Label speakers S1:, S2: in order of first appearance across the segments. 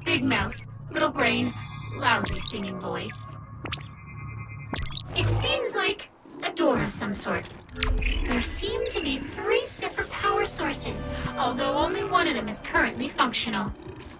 S1: Big mouth, little brain, lousy singing voice. It seems like a door of some sort. There seem to be 3 separate power sources, although only one of them is currently functional.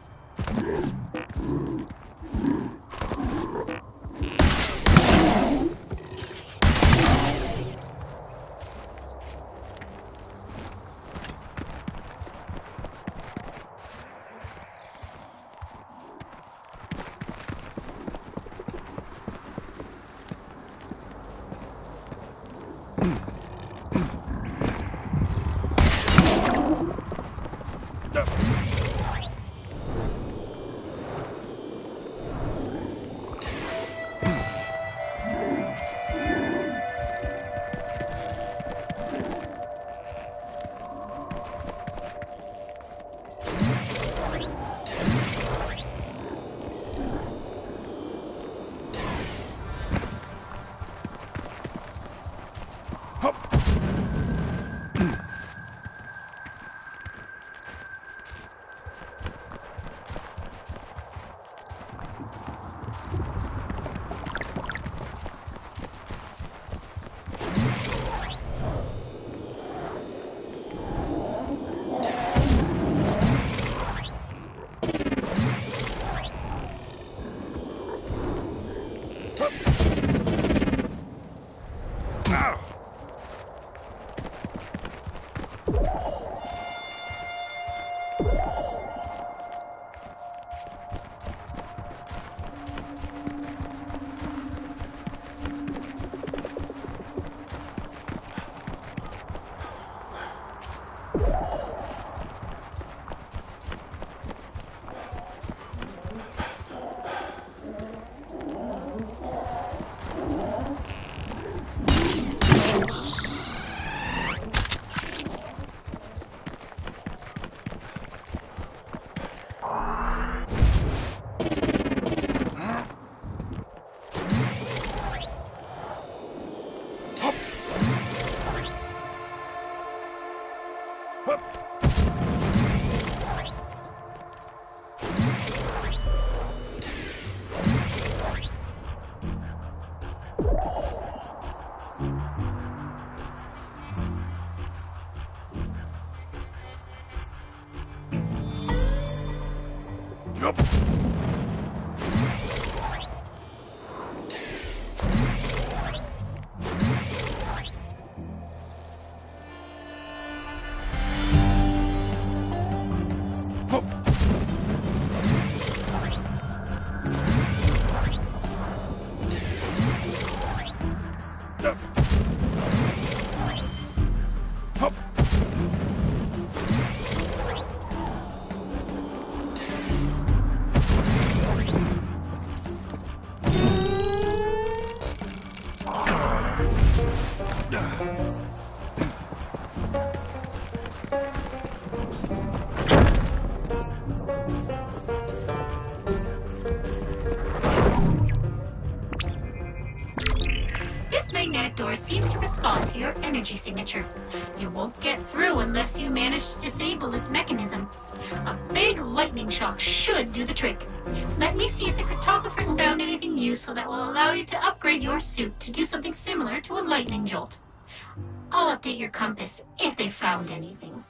S1: Energy signature. You won't get through unless you manage to disable its mechanism. A big lightning shock should do the trick. Let me see if the cartographers found anything useful that will allow you to upgrade your suit to do something similar to a lightning jolt. I'll update your compass if they found anything.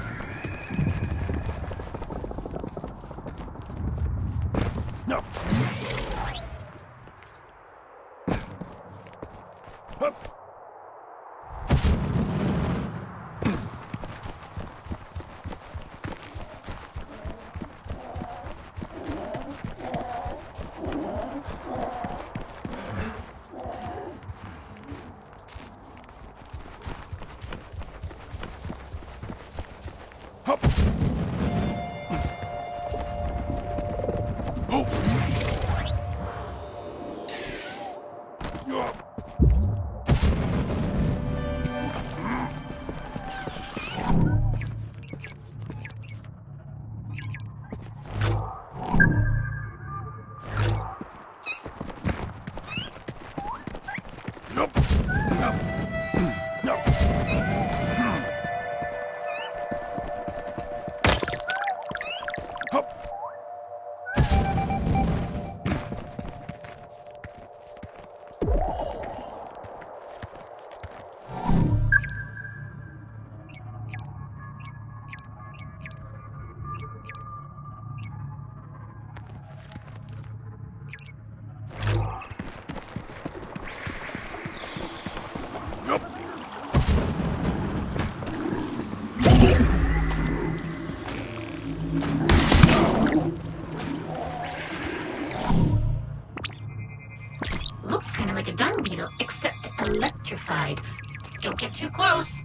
S2: No.
S1: notified. Don't get too close.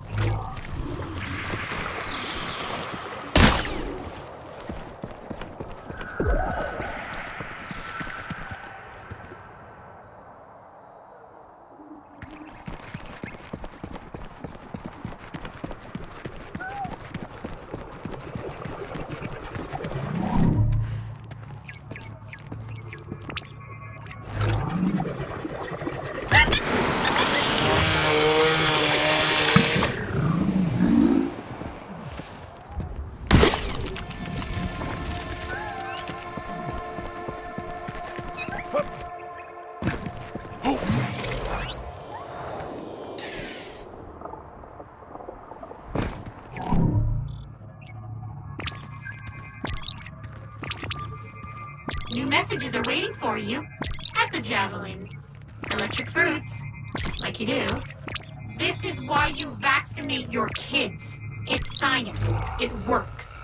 S1: New messages are waiting for you at the Javelin. Electric fruits, like you do. This is why you vaccinate your kids. It's science. It works.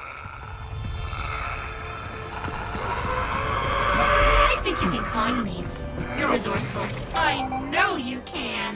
S1: I think you can climb these. You're resourceful. I know you can.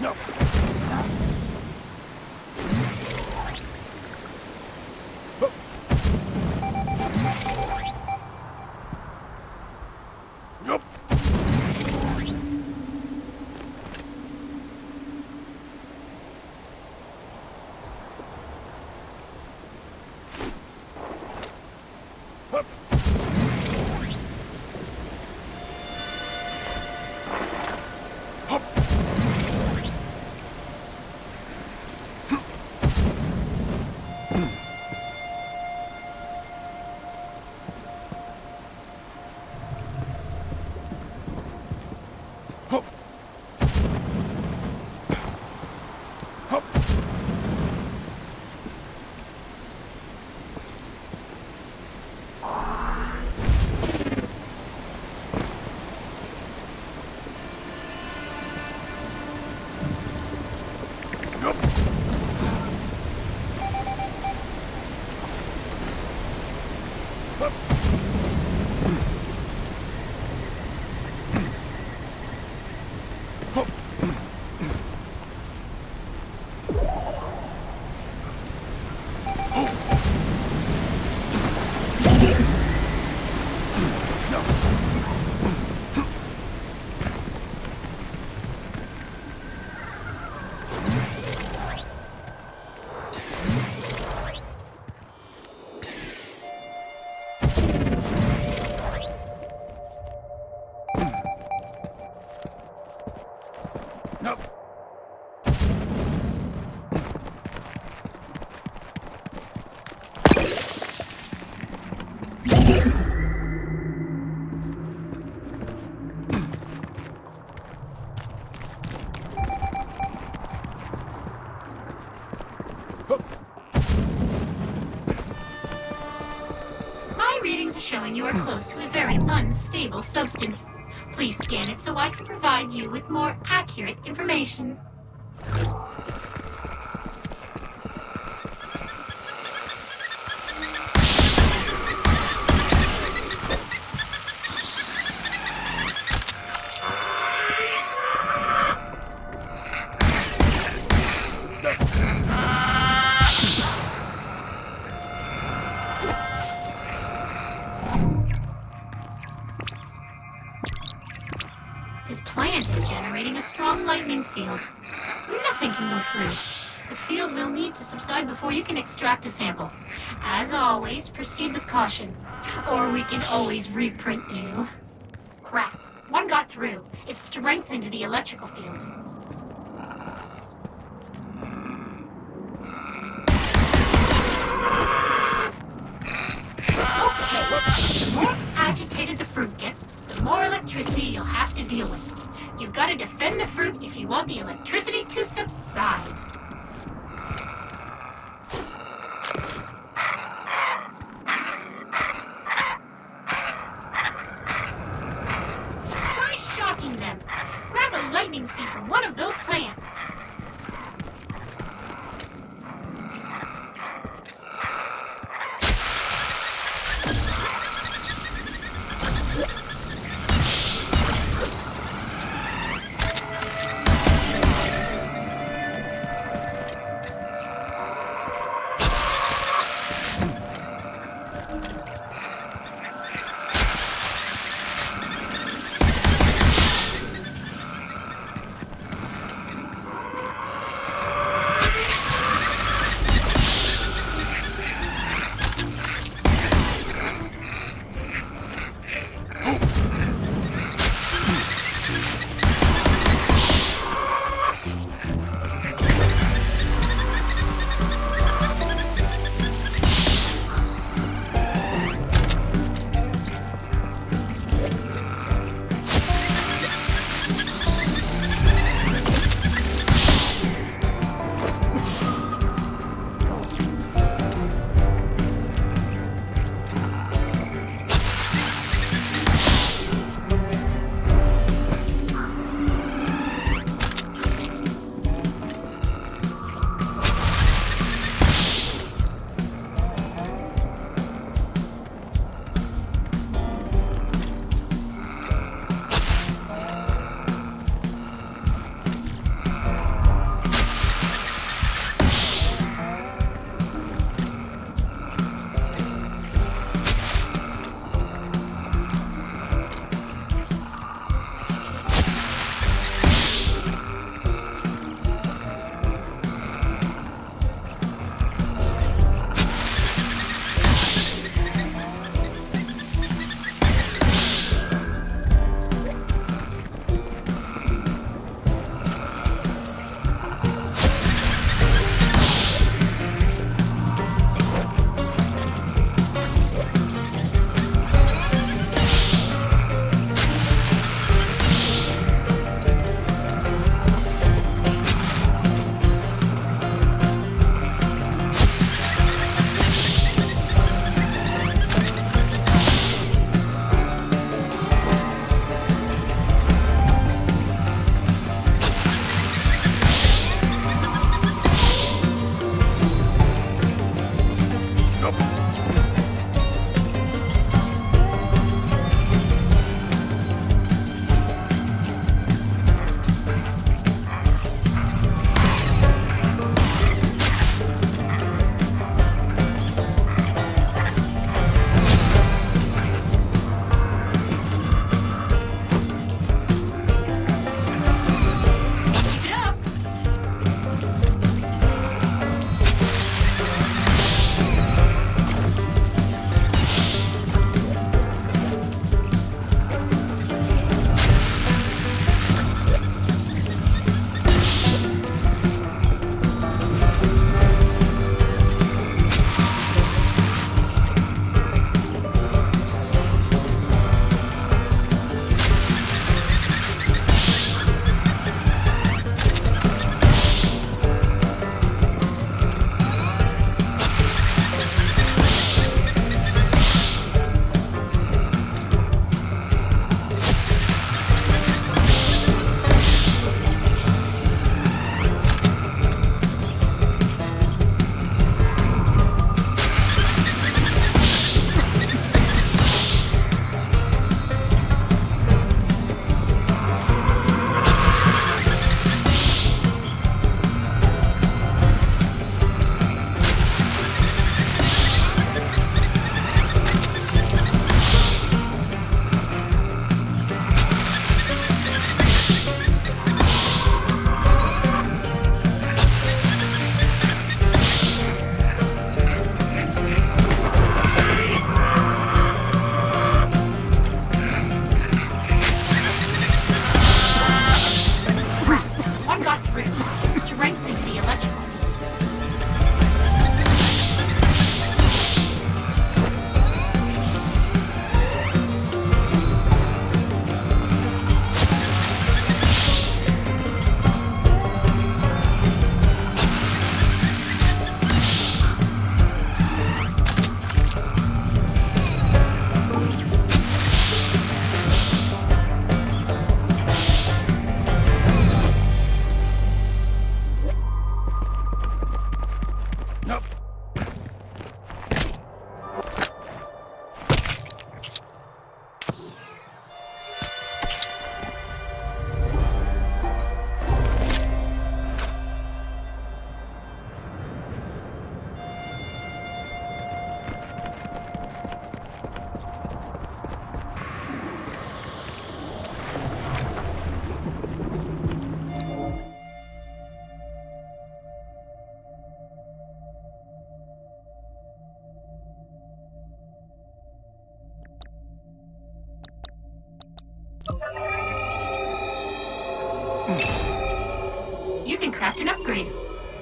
S1: My readings are showing you are close to a very unstable substance. Please scan it so I can provide you with more accurate information. This plant is generating a strong lightning field. Nothing can go through. The field will need to subside before you can extract a sample. As always, proceed with caution. Or we can always reprint you. Crap. One got through. It strengthened the electrical field. Okay. The more agitated the fruit gets, the more electricity you'll have to deal with. You've got to defend the fruit if you want the electricity to subside. Try shocking them. Grab a lightning seed from one of those plants.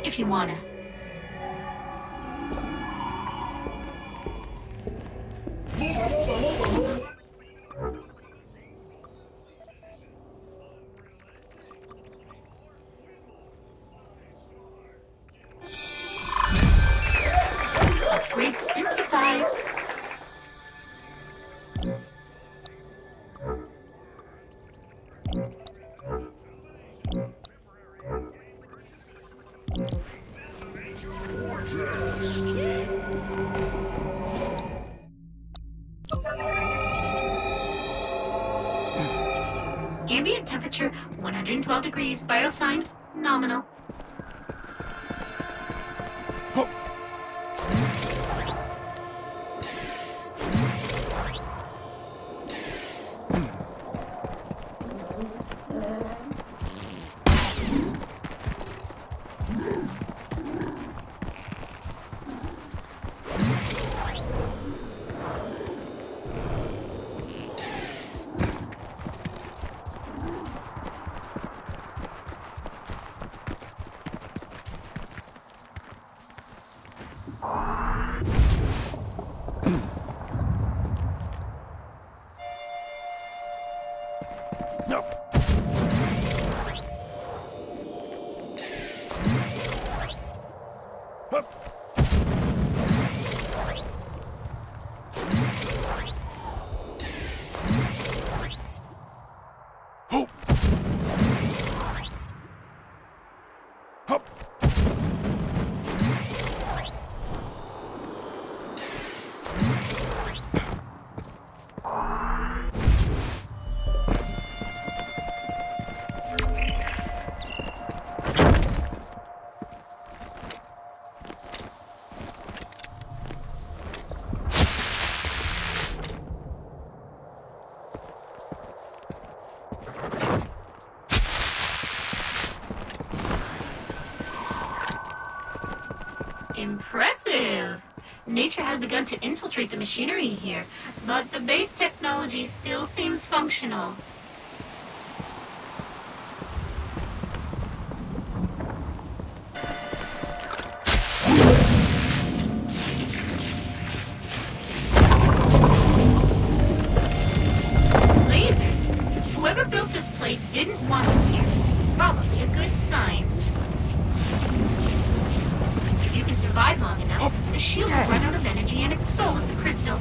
S1: if you wanna. Upgrade synthesized. Ambient temperature 112 degrees, biosigns nominal. Impressive! Nature has begun to infiltrate the machinery here, but the base technology still seems functional. Lasers! Whoever built this place didn't want us here. Probably a good sign. If you can survive long enough, the shield will run out of energy and expose the crystal.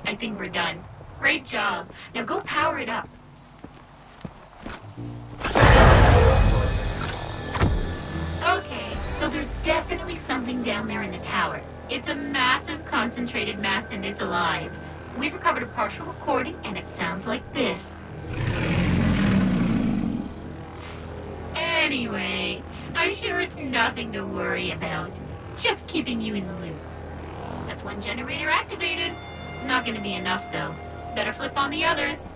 S1: I think we're done. Great job. Now go power it up. Okay, so there's definitely something down there in the tower. It's a massive concentrated mass and it's alive. We've recovered a partial recording and it sounds like this. Anyway, I'm sure it's nothing to worry about. Just keeping you in the loop. That's one generator activated. Not gonna be enough though. Better flip on the others.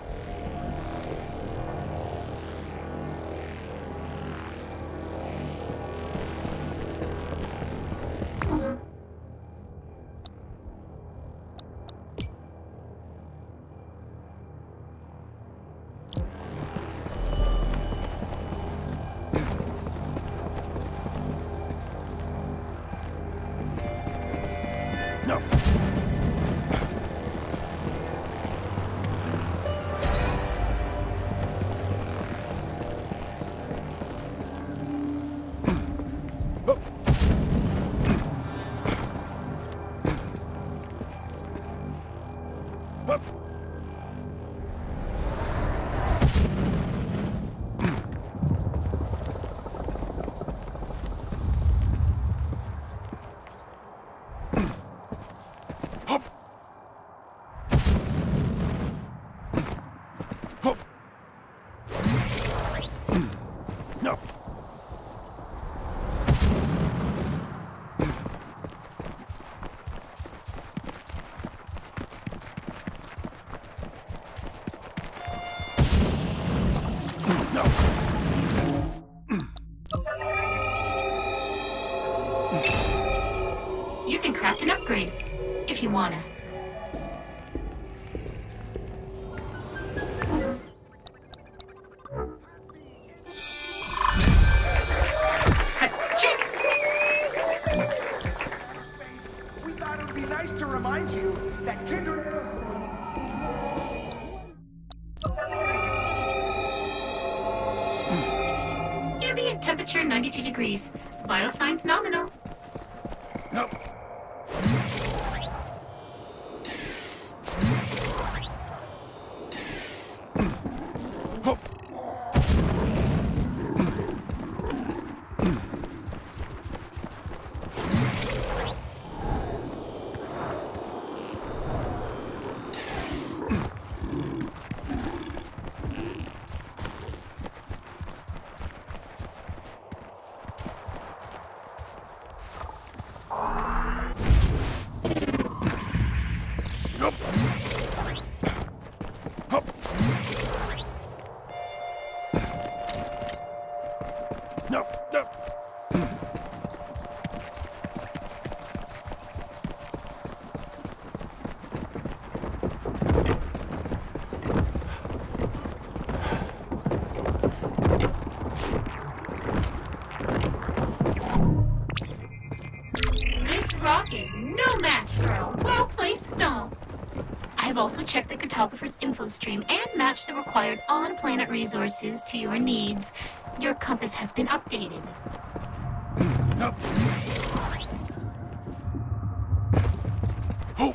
S2: No. No.
S1: You can craft an upgrade, if you wanna. Ka-ching!
S3: We thought it would be nice to remind you that Kindred...
S1: Ambient temperature 92 degrees. Biosigns nominal.
S2: No. No. No.
S1: This rock is no match for a well-placed stone. I have also checked the cartographer's info stream and matched the required on-planet resources to your needs. Your compass has been updated.
S2: No. Oh.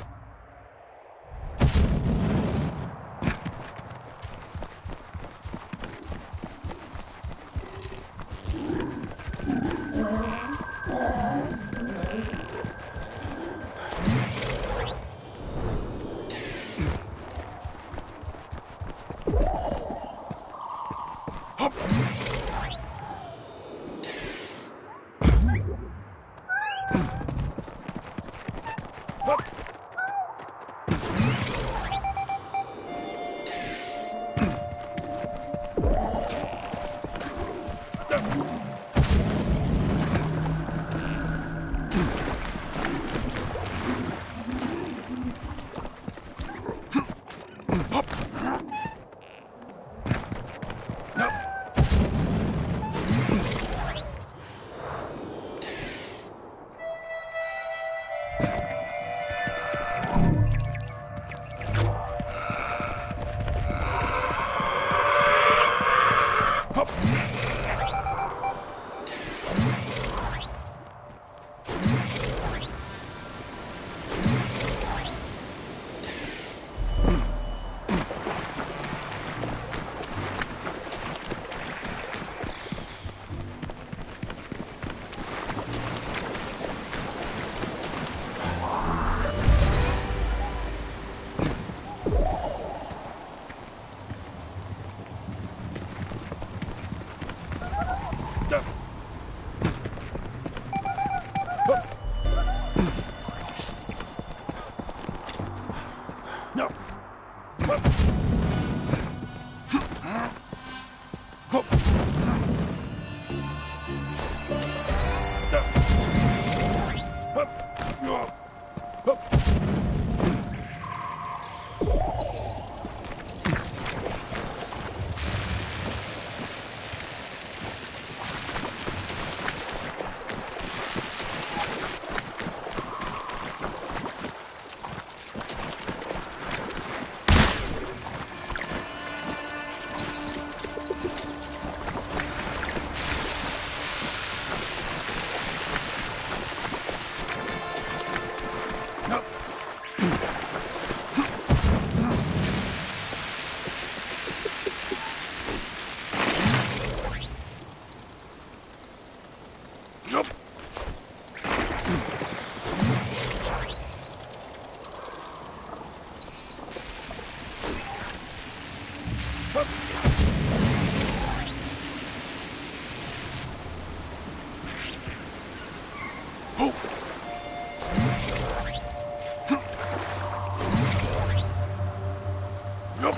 S2: Nope.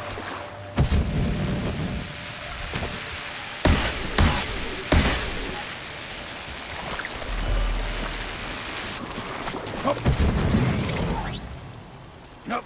S2: Nope.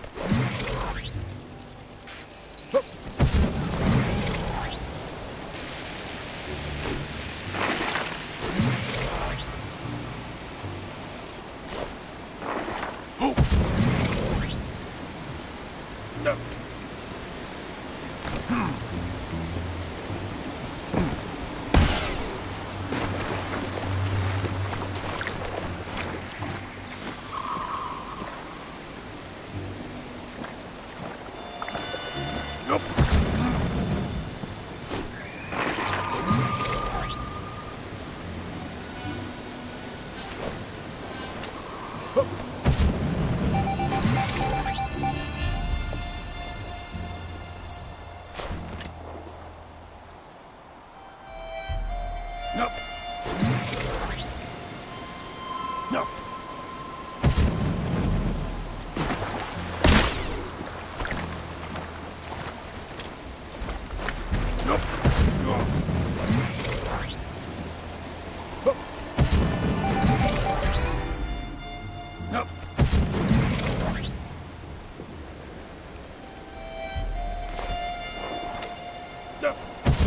S2: No. No. Nope. Nope. Nope.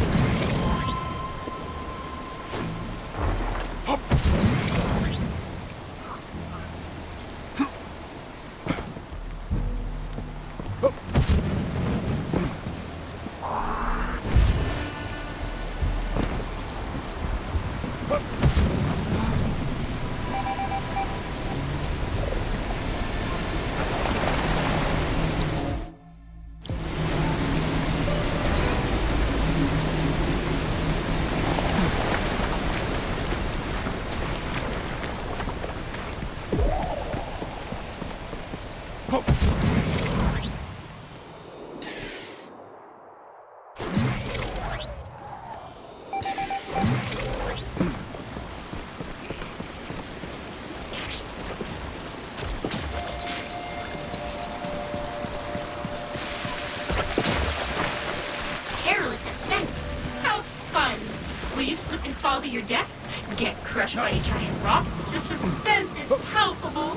S1: Perilous ascent. How fun! Will you slip and fall to your death? Get crushed by a giant rock? The suspense is palpable.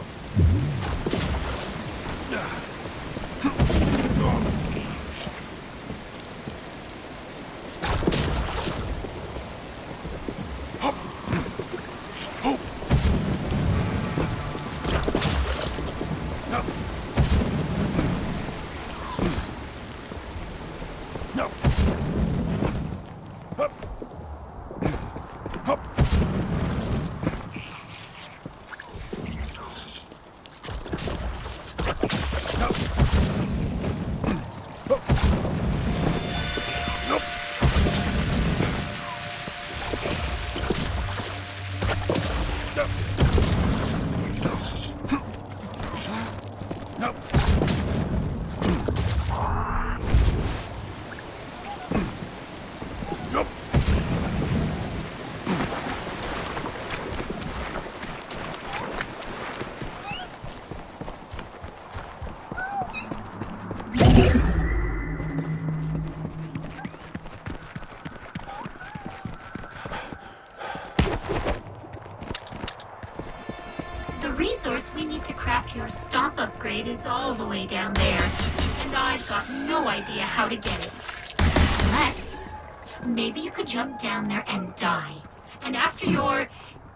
S2: No.
S1: The resource we need to craft your stomp upgrade is all the way down there, and I've got no idea how to get it. Unless, maybe you could jump down there and die. And after your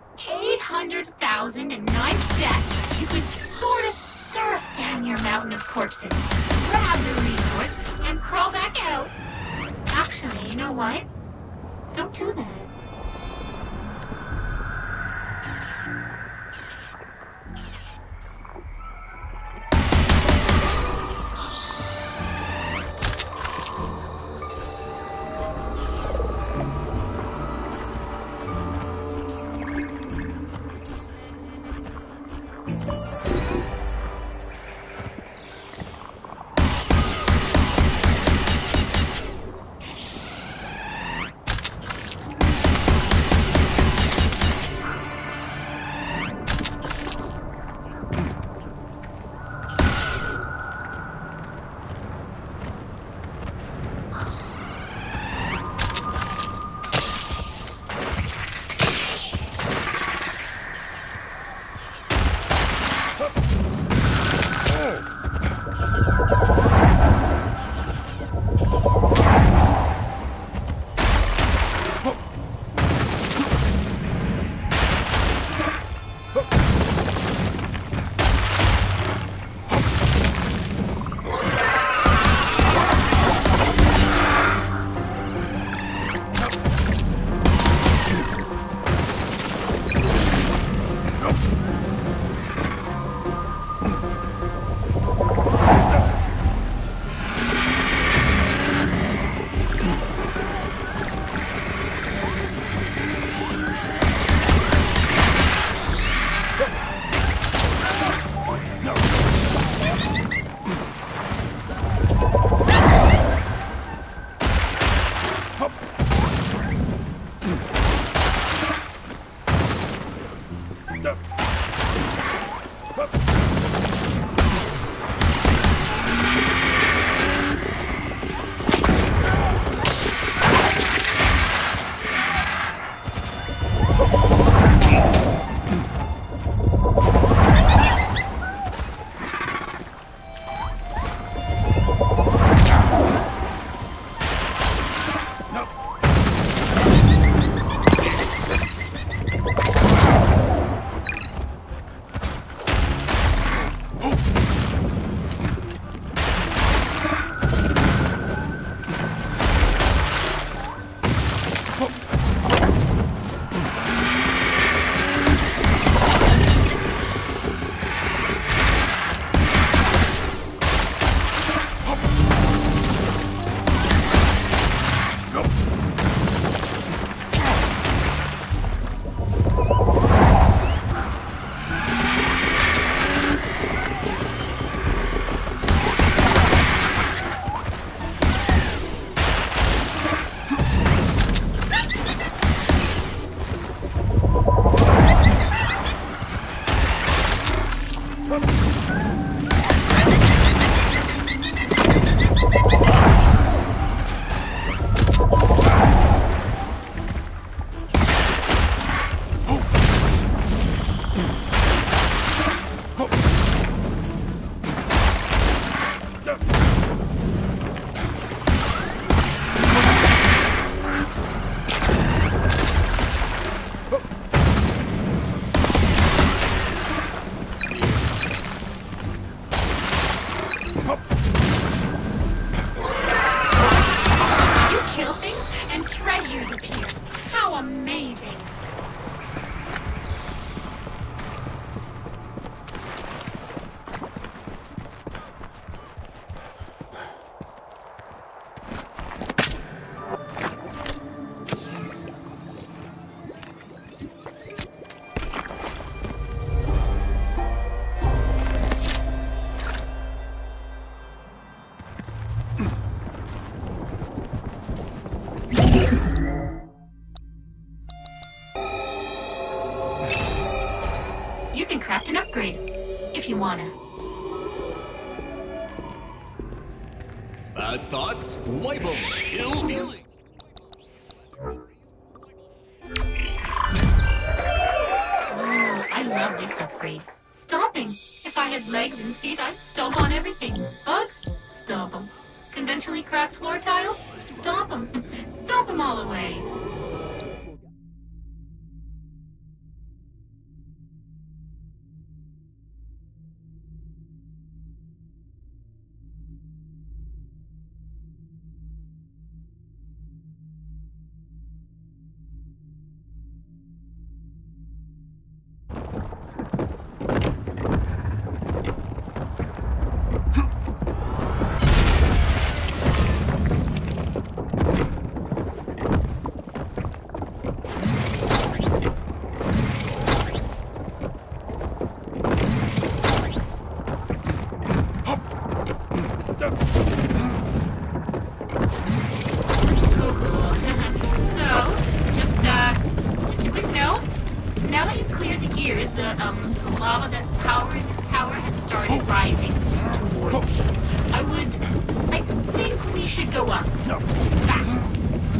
S1: 800,009th death, you could sort of surf down your mountain of corpses, grab the resource, and crawl back out. Actually, you know what? Don't do that. wanna.
S4: Bad thoughts, wipe 'em. Ill feelings.
S1: I love this upgrade. Stomping. If I had legs and feet, I'd stomp on everything. Bugs? Stomp 'em. Conventionally cracked floor tiles? Stomp 'em. Stomp 'em all away. Just a quick note. Now that you've cleared the gears, the lava that's powering this tower has started rising towards you. I think we should go up.
S2: No.
S1: Fast.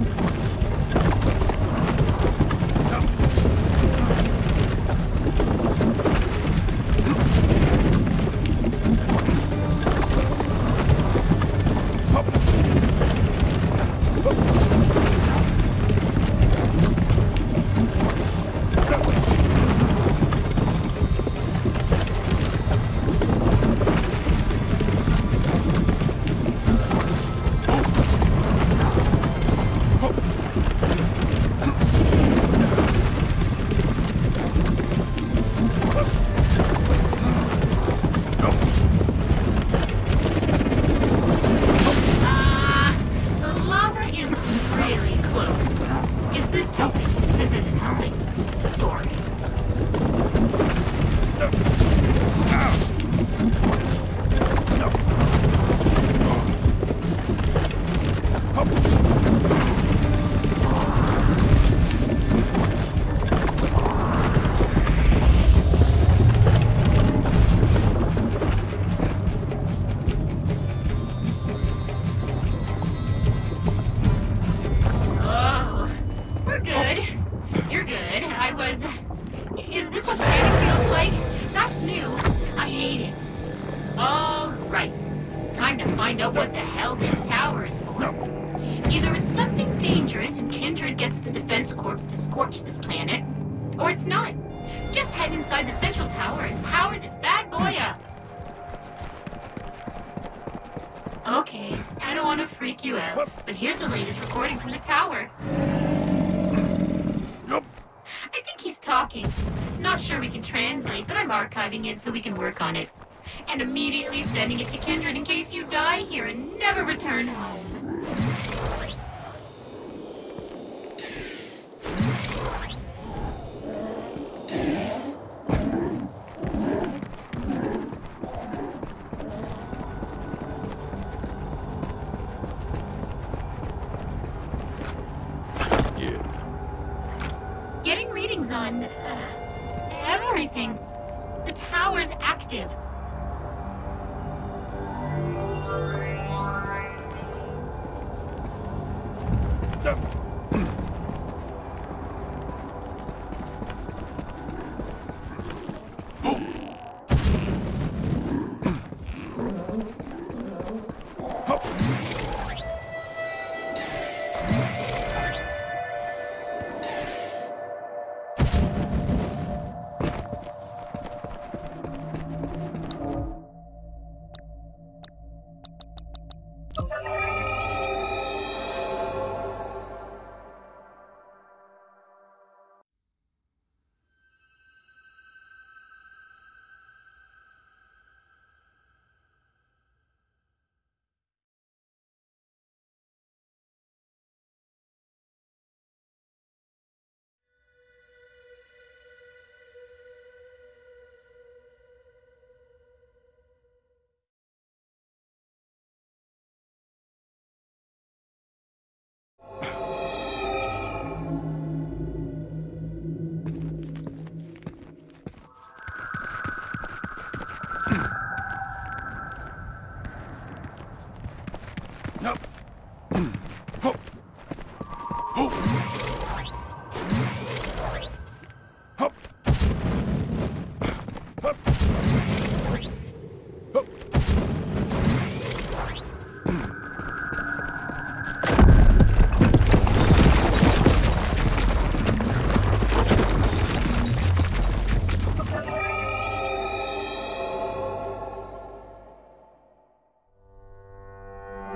S1: The lava is really close. Is this helping? This isn't helping. Sorry. Oh, we're good. You're good. Is this what panic feels like? That's new. I hate it. All right. Time to find out what the hell this tower is for. Either it's something dangerous and Kindred gets the Defense Corps to scorch this planet, or it's not. Just head inside the central tower and power this bad boy up. Okay, I don't want to freak you out, but here's the latest recording from the tower.
S2: Yup.
S1: I think he's talking. Not sure we can translate, but I'm archiving it so we can work on it. And immediately sending it to Kindred in case you die here and never return home.
S4: Yeah.
S1: Getting readings on everything. The tower's active.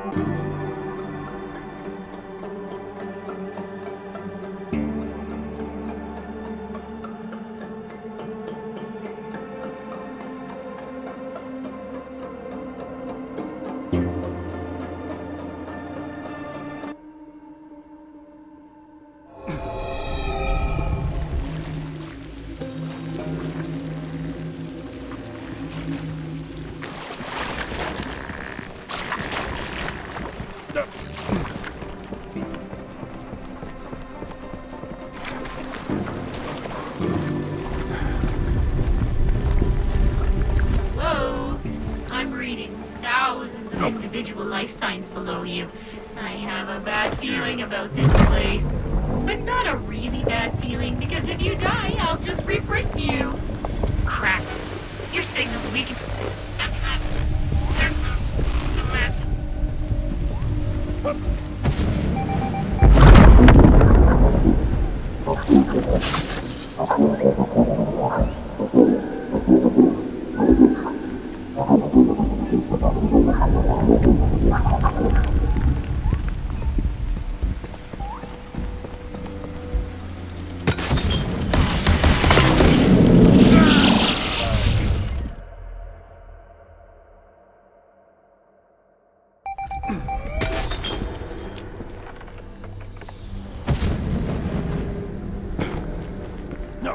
S1: Whoa! I'm reading thousands of individual life signs below you. I have a bad feeling about this place. But not a really bad feeling, because if you die, I'll just reprint you. Crap. Your signal's weak.
S2: No.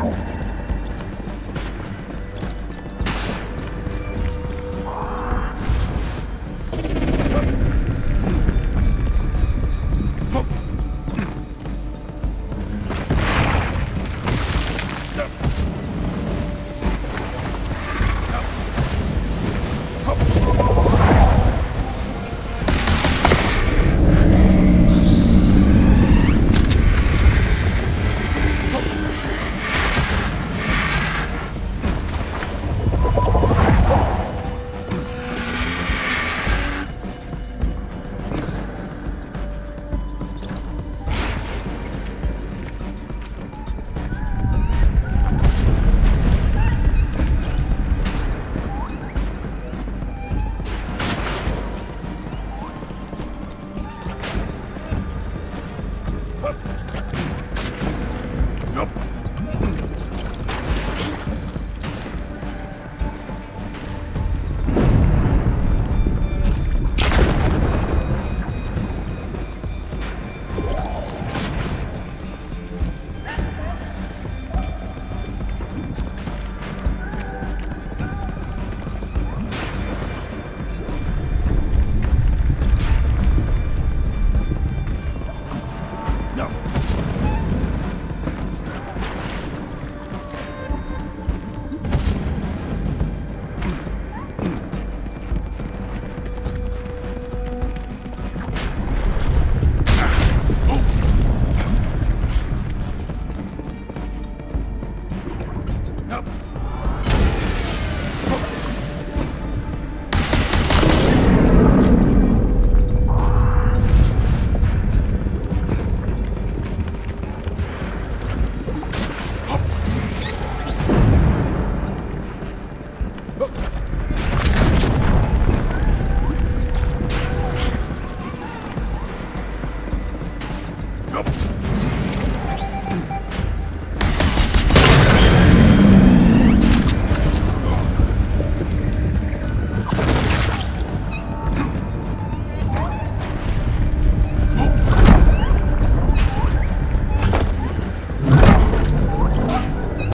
S2: No!